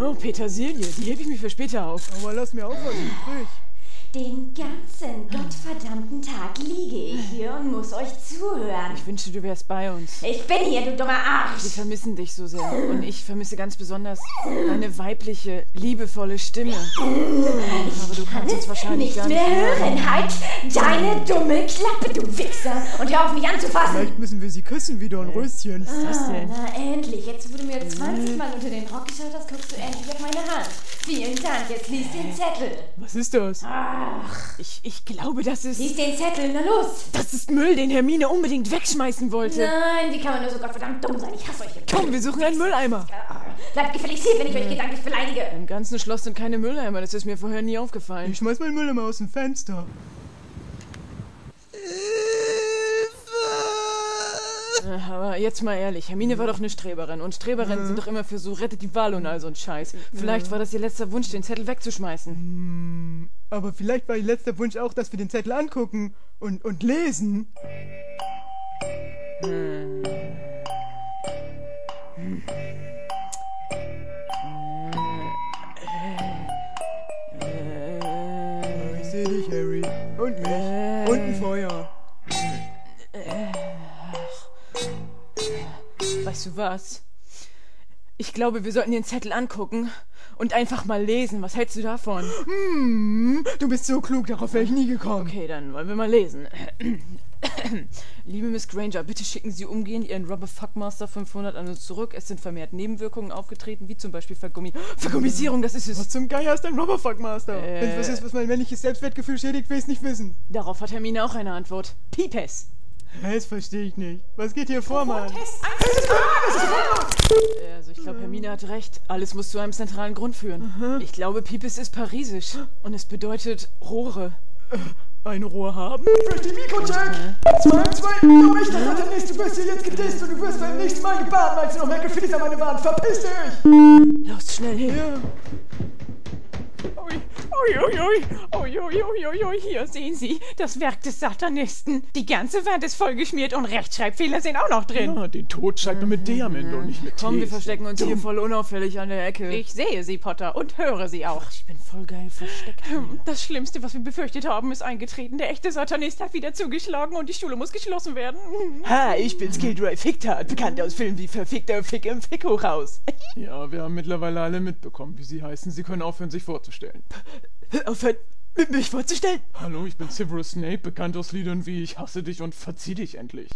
Oh, Petersilie, die hebe ich mir für später auf. Aber lass mir auch was übrig. Den ganzen gottverdammten Tag liege ich hier und muss euch zuhören. Ich wünschte, du wärst bei uns. Ich bin hier, du dummer Arsch. Wir vermissen dich so sehr. Und ich vermisse ganz besonders deine weibliche, liebevolle Stimme. Aber du kannst uns wahrscheinlich nicht gar nicht mehr hören. Halt deine dumme Klappe, du Wichser. Und hör auf mich anzufassen. Vielleicht müssen wir sie küssen wie Dornröschen. Was ist das denn? Na endlich, jetzt wo du mir 20 Mal unter den Rock geschaut hast, guckst du endlich auf meine Hand. Vielen Dank, jetzt lies den Zettel. Was ist das? Ach, Ich glaube, das ist... lies den Zettel, na los. Das ist Müll, den Hermine unbedingt wegschmeißen wollte. Nein, wie kann man nur so gottverdammt dumm sein? Ich hasse euch. Komm, wir suchen einen Mülleimer. Bleibt gefälligst hier, wenn ich euch gedanklich beleidige. Im ganzen Schloss sind keine Mülleimer, das ist mir vorher nie aufgefallen. Ich schmeiß meinen Müll immer aus dem Fenster. Aber jetzt mal ehrlich, Hermine war doch eine Streberin und Streberinnen sind doch immer für so rettet die Wahl und all so ein Scheiß. Vielleicht war das ihr letzter Wunsch, den Zettel wegzuschmeißen. Aber vielleicht war ihr letzter Wunsch auch, dass wir den Zettel angucken und lesen. Ich sehe dich, Harry. Und mich. Und ein Feuer. Weißt du was? Ich glaube, wir sollten den Zettel angucken und einfach mal lesen. Was hältst du davon? Du bist so klug, darauf wäre ich nie gekommen. Okay, dann wollen wir mal lesen. Liebe Miss Granger, bitte schicken Sie umgehend Ihren Rubber Fuckmaster 500 an uns zurück. Es sind vermehrt Nebenwirkungen aufgetreten, wie zum Beispiel Vergummisierung, das ist es. Was zum Geier ist ein Rubberfuckmaster? Wenn es was ist, was mein männliches Selbstwertgefühl schädigt, will ich es nicht wissen. Darauf hat Hermine auch eine Antwort. Piepes. Das verstehe ich nicht. Was geht hier vor, Mann? Also ich glaube, Hermine hat recht. Alles muss zu einem zentralen Grund führen. Ich glaube, Piepes ist parisisch. Und es bedeutet Rohre. Ein Rohr haben? Pretty Mikrocheck! 2-2, du mich, der Satanist, du wirst hier jetzt gedisst und du wirst beim nächsten Mal gebadet, als du noch mehr Graffiti an meine Wand. Verpiss dich! Los, schnell hin. Ja. Ui, hier sehen Sie, das Werk des Satanisten. Die ganze Wand ist vollgeschmiert und Rechtschreibfehler sind auch noch drin. Ja, den Tod schreibt man mit Diamant und nicht mit Komm, wir T. verstecken uns hier voll unauffällig an der Ecke. Ich sehe Sie, Potter, und höre Sie auch. Ich bin voll geil versteckt. Das Schlimmste, was wir befürchtet haben, ist eingetreten. Der echte Satanist hat wieder zugeschlagen und die Schule muss geschlossen werden. Ha, ich bin's, Gilderoy Ficktat, bekannt aus Filmen wie Verfickter Fick im Fickhochhaus. Ja, wir haben mittlerweile alle mitbekommen, wie sie heißen. Sie können aufhören, sich vorzustellen. Aufhören, mich vorzustellen? Hallo, ich bin Severus Snape, bekannt aus Liedern wie Ich hasse dich und verzieh dich endlich.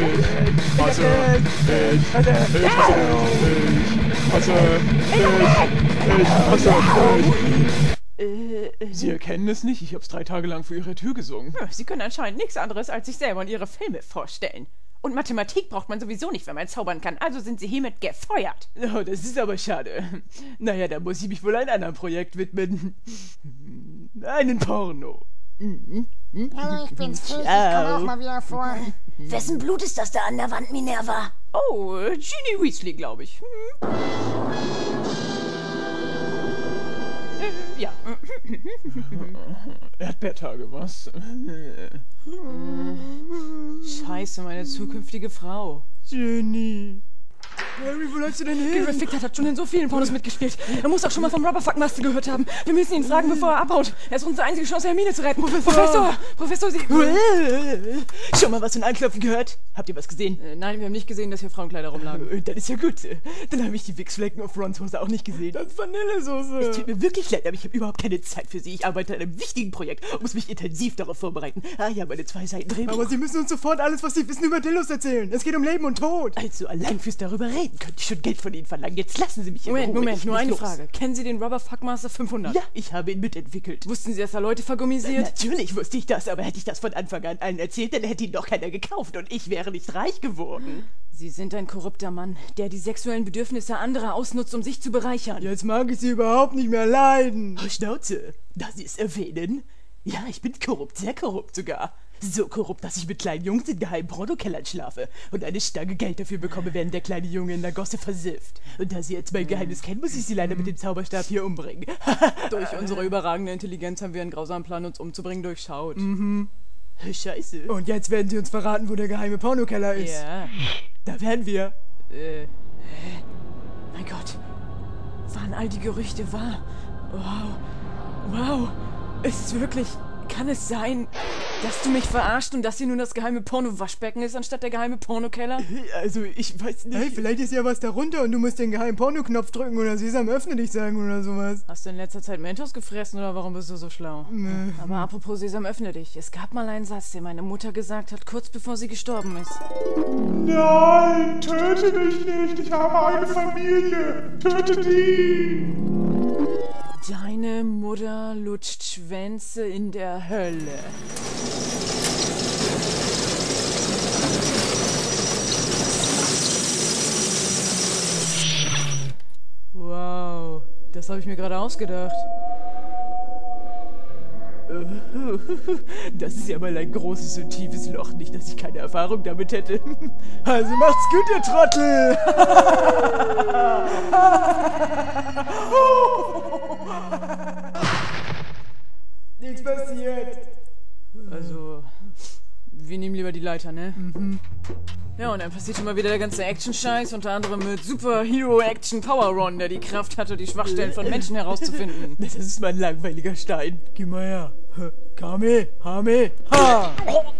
Sie erkennen es nicht, ich hab's 3 Tage lang vor ihrer Tür gesungen. Sie können anscheinend nichts anderes, als sich selber und ihre Filme vorstellen. Und Mathematik braucht man sowieso nicht, wenn man zaubern kann. Also sind Sie hiermit gefeuert. Oh, das ist aber schade. Naja, da muss ich mich wohl einem anderen Projekt widmen. Einen Porno. Hallo, ich bin's, Fee. Ich komme auch mal wieder vor. Wessen Blut ist das da an der Wand, Minerva? Oh, Ginny Weasley, glaube ich. Ja. Erdbeertage, was? Scheiße, meine zukünftige Frau. Jenny. Harry, wo läufst du denn hin? Gilderoy Ficktat hat schon in so vielen Pornos mitgespielt. Er muss auch schon mal vom Rubberfuckmaster gehört haben. Wir müssen ihn fragen, bevor er abhaut. Er ist unsere einzige Chance, Hermine zu retten. Professor, Sie... Schon mal was von Anklopfen gehört? Habt ihr was gesehen? Nein, wir haben nicht gesehen, dass hier Frauenkleider rumlagen. Das ist ja gut. Dann habe ich die Wichsflecken auf Rons Hose auch nicht gesehen. Das ist Vanillesoße. Es tut mir wirklich leid, aber ich habe überhaupt keine Zeit für Sie. Ich arbeite an einem wichtigen Projekt und muss mich intensiv darauf vorbereiten. Ah ja, meine 2 Seiten Drehbuch. Aber Sie müssen uns sofort alles, was Sie wissen, über Dillos erzählen. Es geht um Leben und Tod. Also allein fürs darüber reden könnte ich schon Geld von Ihnen verlangen. Jetzt lassen Sie mich in Ruhe. Moment, Ich nur muss eine los. Frage. Kennen Sie den Rubberfuckmaster 500? Ja, ich habe ihn mitentwickelt. Wussten Sie, dass er Leute vergummisiert? Natürlich wusste ich das, aber hätte ich das von Anfang an allen erzählt, dann hätte ihn doch keiner gekauft und ich wäre nicht reich geworden. Sie sind ein korrupter Mann, der die sexuellen Bedürfnisse anderer ausnutzt, um sich zu bereichern. Jetzt mag ich Sie überhaupt nicht mehr leiden. Oh, Schnauze, da Sie es erwähnen. Ja, ich bin korrupt, sehr korrupt sogar. So korrupt, dass ich mit kleinen Jungs in geheimen Pornokellern schlafe und eine Stange Geld dafür bekomme, wenn der kleine Junge in der Gosse versifft. Und da Sie jetzt mein Geheimnis kennen, muss ich Sie leider mit dem Zauberstab hier umbringen. Durch unsere überragende Intelligenz haben wir einen grausamen Plan, uns umzubringen, durchschaut. Scheiße. Und jetzt werden Sie uns verraten, wo der geheime Pornokeller ist. Ja. Da wären wir. Mein Gott. Wann? waren all die Gerüchte wahr? Wow. Wow. Ist es wirklich... Kann es sein, dass du mich verarscht und das hier nun das geheime Porno-Waschbecken ist, anstatt der geheime Pornokeller? Also, ich weiß nicht. Hey, vielleicht ist ja was darunter und du musst den geheimen Pornoknopf drücken oder Sesam, öffne dich sagen oder sowas. Hast du in letzter Zeit Mentos gefressen oder warum bist du so schlau? Aber apropos Sesam, öffne dich. Es gab mal einen Satz, den meine Mutter gesagt hat, kurz bevor sie gestorben ist. Nein, töte mich nicht, ich habe eine Familie. Töte die. Deine Mutter lutscht Schwänze in der Hölle. Wow, das habe ich mir gerade ausgedacht. Das ist ja mal ein großes und tiefes Loch. Nicht, dass ich keine Erfahrung damit hätte. Also macht's gut, ihr Trottel! Nichts passiert. Also, wir nehmen lieber die Leiter, ne? Ja, und dann passiert immer wieder der ganze Action-Scheiß, unter anderem mit Superhero-Action-Power-Ron, der die Kraft hatte, die Schwachstellen von Menschen herauszufinden. Das ist mein langweiliger Stein. Geh mal her. Kame, Hame, Ha!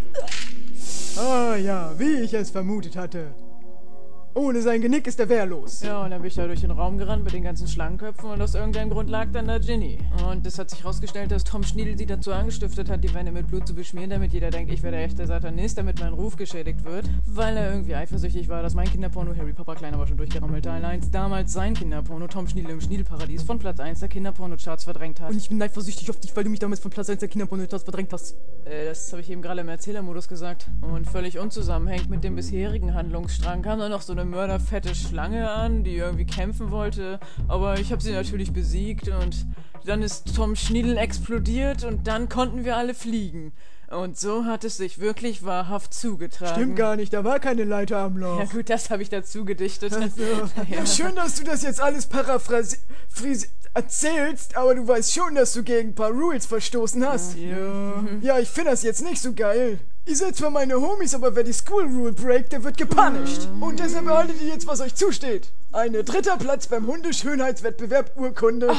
Ah ja, wie ich es vermutet hatte. Ohne sein Genick ist er wehrlos. Ja, und dann bin ich da durch den Raum gerannt mit den ganzen Schlangenköpfen und aus irgendeinem Grund lag dann da Ginny. Und es hat sich herausgestellt, dass Tom Schniedel sie dazu angestiftet hat, die Wände mit Blut zu beschmieren, damit jeder denkt, ich wäre der echte Satanist, damit mein Ruf geschädigt wird. Weil er irgendwie eifersüchtig war, dass mein Kinderporno Harry Potter klein aber schon durchgerammelte allein damals sein Kinderporno Tom Schniedel im Schniedelparadies von Platz 1 der Kinderporno-Charts verdrängt hat. Und ich bin eifersüchtig auf dich, weil du mich damals von Platz 1 der Kinderporno-Charts verdrängt hast. Das habe ich eben gerade im Erzählermodus gesagt. Und völlig unzusammenhängend mit dem bisherigen Handlungsstrang kam dann noch so eine mörderfette Schlange an, die irgendwie kämpfen wollte. Aber ich habe sie natürlich besiegt und dann ist Tom Schniedel explodiert und dann konnten wir alle fliegen. Und so hat es sich wirklich wahrhaft zugetragen. Stimmt gar nicht, da war keine Leiter am Loch. Ja gut, das habe ich dazu gedichtet. Also, ja. Schön, dass du das jetzt alles erzählst, aber du weißt schon, dass du gegen ein paar Rules verstoßen hast. Ja, ich finde das jetzt nicht so geil. Ihr seid zwar meine Homies, aber wer die School Rule breakt, der wird gepunished. Und deshalb behaltet ihr jetzt, was euch zusteht. Ein 3. Platz beim Hundeschönheitswettbewerb Urkunde.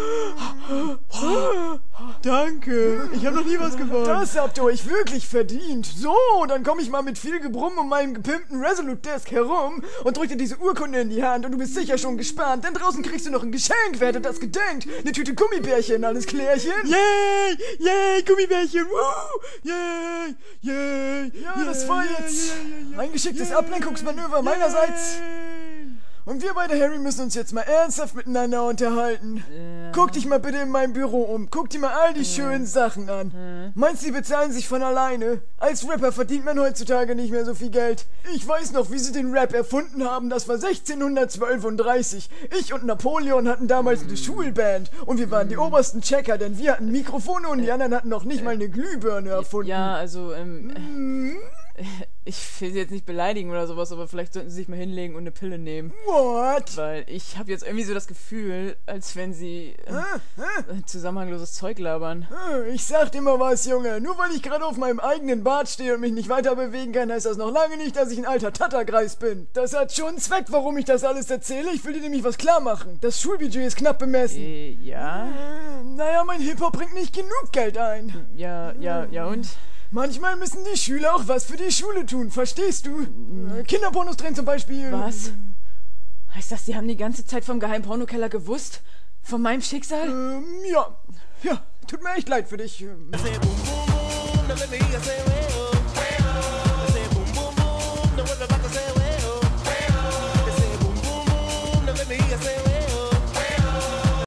Danke, ich habe noch nie was gewonnen. Das habt ihr euch wirklich verdient. So, dann komme ich mal mit viel Gebrumm um meinem gepimpten Resolute Desk herum und drück dir diese Urkunde in die Hand und du bist sicher schon gespannt, denn draußen kriegst du noch ein Geschenk, wer hätte das gedenkt? Eine Tüte Gummibärchen, alles klärchen? Yay, yay, Gummibärchen, woo, yay, yay. Ja, das war jetzt ein geschicktes Ablenkungsmanöver meinerseits. Und wir beide, Harry, müssen uns jetzt mal ernsthaft miteinander unterhalten. Guck dich mal bitte in meinem Büro um. Guck dir mal all die schönen Sachen an. Meinst du, die bezahlen sich von alleine? Als Rapper verdient man heutzutage nicht mehr so viel Geld. Ich weiß noch, wie sie den Rap erfunden haben. Das war 1632. Ich und Napoleon hatten damals eine Schulband. Und wir waren die obersten Checker, denn wir hatten Mikrofone und die anderen hatten noch nicht mal eine Glühbirne erfunden. Ja, also, ich will sie jetzt nicht beleidigen oder sowas, aber vielleicht sollten sie sich mal hinlegen und eine Pille nehmen. What? Weil ich habe jetzt irgendwie so das Gefühl, als wenn sie zusammenhangloses Zeug labern. Ich sag dir mal was, Junge. Nur weil ich gerade auf meinem eigenen Bart stehe und mich nicht weiter bewegen kann, heißt das noch lange nicht, dass ich ein alter Tattergreis bin. Das hat schon einen Zweck, warum ich das alles erzähle. Ich will dir nämlich was klar machen. Das Schulbudget ist knapp bemessen. Ja? Naja, mein Hip-Hop bringt nicht genug Geld ein. Ja und? Manchmal müssen die Schüler auch was für die Schule tun, verstehst du? Kinderpornos drehen zum Beispiel. Was? Heißt das, die haben die ganze Zeit vom geheimen Pornokeller gewusst? Von meinem Schicksal? Ja, tut mir echt leid für dich.